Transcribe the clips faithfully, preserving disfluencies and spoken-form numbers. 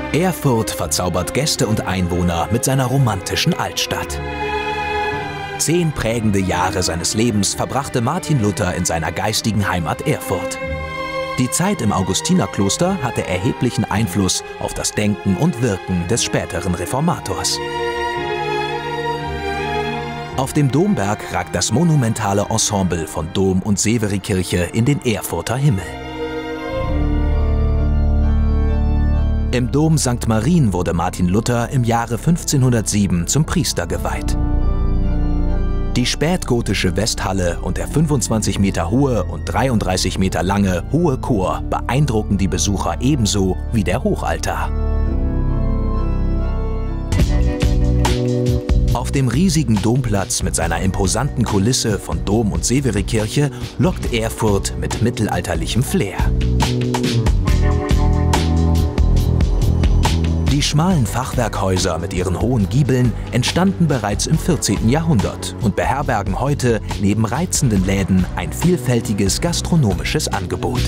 Erfurt verzaubert Gäste und Einwohner mit seiner romantischen Altstadt. Zehn prägende Jahre seines Lebens verbrachte Martin Luther in seiner geistigen Heimat Erfurt. Die Zeit im Augustinerkloster hatte erheblichen Einfluss auf das Denken und Wirken des späteren Reformators. Auf dem Domberg ragt das monumentale Ensemble von Dom und Severikirche in den Erfurter Himmel. Im Dom Sankt Marien wurde Martin Luther im Jahre fünfzehnhundertsieben zum Priester geweiht. Die spätgotische Westhalle und der fünfundzwanzig Meter hohe und dreiunddreißig Meter lange hohe Chor beeindrucken die Besucher ebenso wie der Hochaltar. Auf dem riesigen Domplatz mit seiner imposanten Kulisse von Dom und Severikirche lockt Erfurt mit mittelalterlichem Flair. Die schmalen Fachwerkhäuser mit ihren hohen Giebeln entstanden bereits im vierzehnten Jahrhundert und beherbergen heute neben reizenden Läden ein vielfältiges gastronomisches Angebot.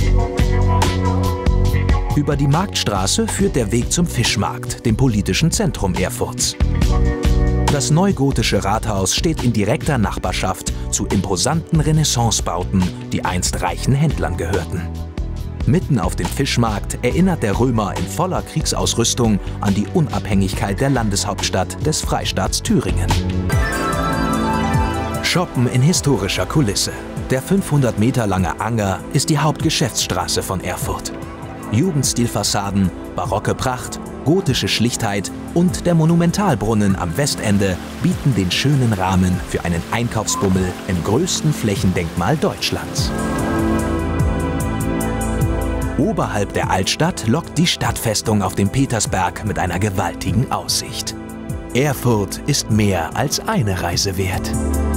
Über die Marktstraße führt der Weg zum Fischmarkt, dem politischen Zentrum Erfurts. Das neugotische Rathaus steht in direkter Nachbarschaft zu imposanten Renaissancebauten, die einst reichen Händlern gehörten. Mitten auf dem Fischmarkt erinnert der Römer in voller Kriegsausrüstung an die Unabhängigkeit der Landeshauptstadt des Freistaats Thüringen. Shoppen in historischer Kulisse. Der fünfhundert Meter lange Anger ist die Hauptgeschäftsstraße von Erfurt. Jugendstilfassaden, barocke Pracht, gotische Schlichtheit und der Monumentalbrunnen am Westende bieten den schönen Rahmen für einen Einkaufsbummel im größten Flächendenkmal Deutschlands. Oberhalb der Altstadt lockt die Stadtfestung auf dem Petersberg mit einer gewaltigen Aussicht. Erfurt ist mehr als eine Reise wert.